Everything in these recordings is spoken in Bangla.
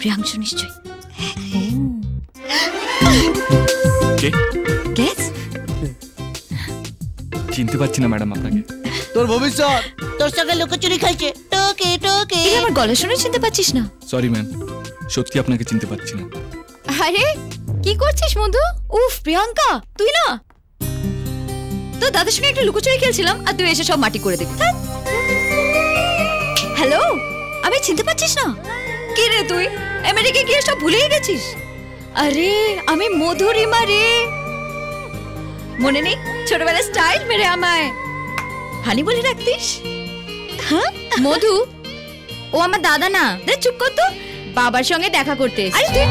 প্রিয়াংশু নিশ্চয়ই। কে? গেস? চিনতে পারছি না ম্যাডাম আপনাকে। তোর ভবিষ্যৎ তোর সঙ্গে লুকোচুরি খেলছে। টোকে টোকে। এই আমার গলা শুনে চিনতে পারছিস না? সরি ম্যাম, সত্যি আপনাকে চিনতে পারছি না। আরে কি করছিস মধু? উফ প্রিয়াঙ্কা, তুই না? তো দাদার সঙ্গে একটু লুকোচুরি খেলছিলাম আর তুই এসে সব মাটি করে দিবি। হ্যালো, আমি চিনতে পারছিস না? কে রে তুই? আমেরিকা গিয়ে সব ভুলেই গেছিস? আরে আমি মধুরিমা রে। মনে নেই ছোটবেলায় স্টাইল মেরে আমায় হানি বলে রাখতিস? হ্যাঁ মধু, ও আমার দাদা না। চুপ কর তো, বাবার সঙ্গে দেখা করতে। আরে তুই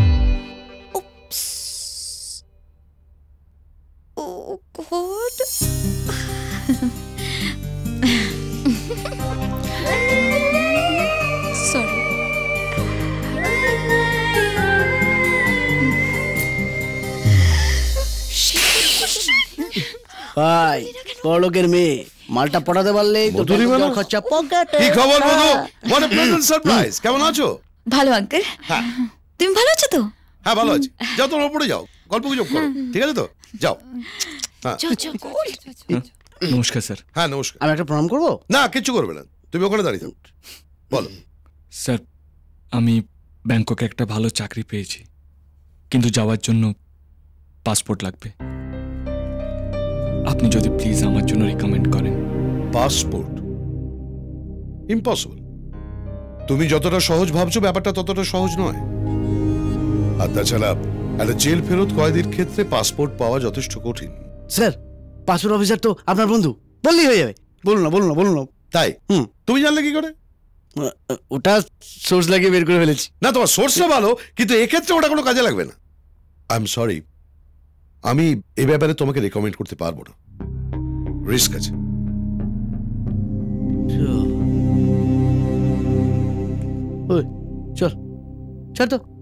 Oh God. Sorry. ভাই বড়লোকের মেয়ে, মালটা পটাতে পারলেই তো তোর খরচা পকেটে। কি খবর মধু? What a pleasant surprise. কেমন আছো? ভালো আঙ্কেল। হ্যাঁ তুমি ভালো আছো তো? হ্যাঁ ভালো আছি। যাও তোমরা উপরে যাও, গল্প গুজব করো, ঠিক আছে তো? যাও। হ্যাঁ নমস্কার স্যার। হ্যাঁ নমস্কার। আমি একটা প্রণাম করবো? না কিচ্ছু করবে না, তুমি ওখানে দাঁড়িয়ে থাকো। বলো। স্যার আমি ব্যাংককে একটা ভালো চাকরি পেয়েছি, কিন্তু যাওয়ার জন্য পাসপোর্ট লাগবে। আপনি যদি প্লিজ আমার জন্য রিকমেন্ড করেন। পাসপোর্ট? ইম্পসিবল। তুমি যতটা সহজ ভাবছো ব্যাপারটা ততটা সহজ নয়। আর তাছাড়া একটা জেল ফেরত কয়েদির ক্ষেত্রে পাসপোর্ট পাওয়া যথেষ্ট কঠিন। স্যার পাসপোর্ট অফিসার তো আপনার বন্ধু, বললেই হয়ে যাবে। বলুন না বলুন না বলুন না। তাই? তুমি জানলে কি করে? ওটা সোর্স লাগিয়ে বের করে ফেলেছি। না তোমার সোর্সটা ভালো, কিন্তু এক্ষেত্রে ওটা কোনো কাজে লাগবে না। আই এম সরি, আমি এ ব্যাপারে তোমাকে রেকমেন্ড করতে পারবো না, রিস্ক আছে। চল ছাড় তো।